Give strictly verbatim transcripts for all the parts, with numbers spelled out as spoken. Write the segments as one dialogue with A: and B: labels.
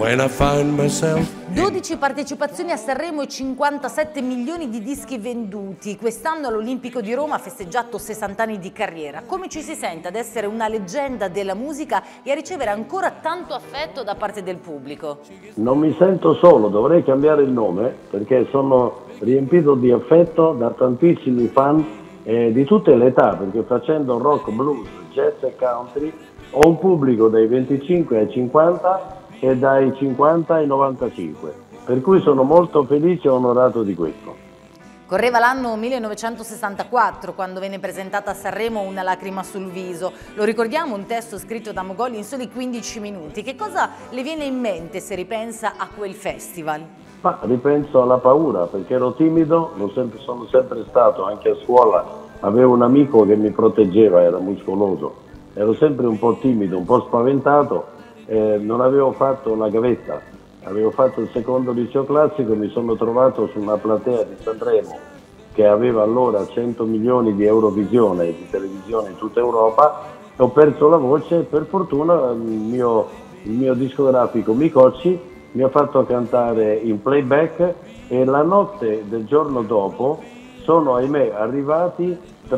A: when I find myself.
B: dodici partecipazioni a Sanremo e cinquantasette milioni di dischi venduti. Quest'anno all'Olimpico di Roma ha festeggiato sessanta anni di carriera. Come ci si sente ad essere una leggenda della musica e a ricevere ancora tanto affetto da parte del pubblico?
C: Non mi sento solo, dovrei cambiare il nome perché sono riempito di affetto da tantissimi fan eh, di tutte le età, perché facendo rock, blues, jazz e country ho un pubblico dai venticinque ai cinquanta e dai cinquanta ai novantacinque, per cui sono molto felice e onorato di questo.
B: Correva l'anno millenovecentosessantaquattro quando venne presentata a Sanremo Una lacrima sul viso. Lo ricordiamo, un testo scritto da Mogoli in soli quindici minuti. Che cosa le viene in mente se ripensa a quel festival?
C: Ma ripenso alla paura, perché ero timido, lo sempre, sono sempre stato, anche a scuola avevo un amico che mi proteggeva, era muscoloso, ero sempre un po' timido, un po' spaventato. Eh, non avevo fatto la gavetta, avevo fatto il secondo liceo classico e mi sono trovato su una platea di Sanremo che aveva allora cento milioni di Eurovisione e di televisione in tutta Europa e ho perso la voce e per fortuna il mio, il mio discografico Micocci mi ha fatto cantare in playback e la notte del giorno dopo sono ahimè arrivati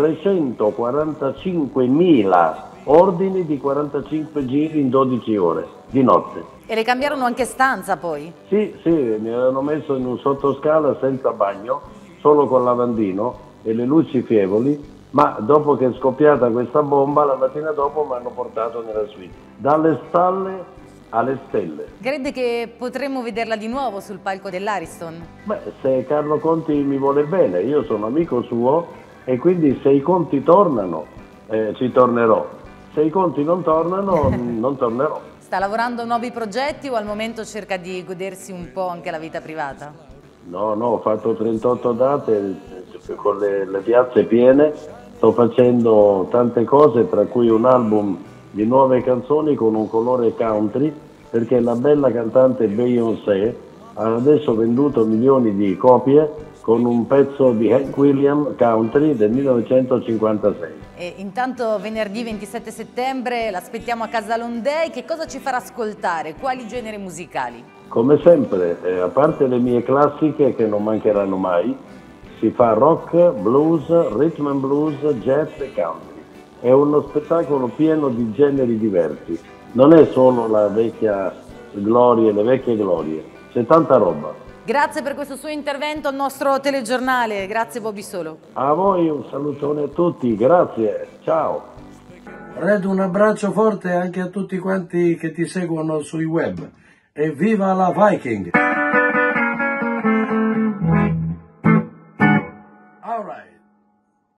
C: trecentoquarantacinquemila ordini di quarantacinque giri in dodici ore di notte.
B: E le cambiarono anche stanza poi?
C: Sì, sì, mi avevano messo in un sottoscala senza bagno, solo con lavandino e le luci fievoli, ma dopo che è scoppiata questa bomba, la mattina dopo mi hanno portato nella suite. Dalle stalle alle stelle.
B: Crede che potremmo vederla di nuovo sul palco dell'Ariston?
C: Beh, se Carlo Conti mi vuole bene, io sono amico suo e quindi se i conti tornano, eh, ci tornerò. Se i conti non tornano, non tornerò.
B: Sta lavorando a nuovi progetti o al momento cerca di godersi un po' anche la vita privata?
C: No, no, ho fatto trentotto date con le, le piazze piene, sto facendo tante cose, tra cui un album di nuove canzoni con un colore country, perché la bella cantante Beyoncé ha adesso venduto milioni di copie con un pezzo di Hank Williams country del millenovecentocinquantasei.
B: E intanto venerdì ventisette settembre l'aspettiamo a Casa Londei. Che cosa ci farà ascoltare? Quali generi musicali?
C: Come sempre, eh, a parte le mie classiche che non mancheranno mai, si fa rock, blues, rhythm and blues, jazz e country. È uno spettacolo pieno di generi diversi. Non è solo la vecchia gloria, le vecchie glorie, c'è tanta roba.
B: Grazie per questo suo intervento al nostro telegiornale. Grazie Bobby Solo.
C: A voi un salutone a tutti, grazie, ciao.
D: Red, un abbraccio forte anche a tutti quanti che ti seguono sui web. E viva la Viking! All right.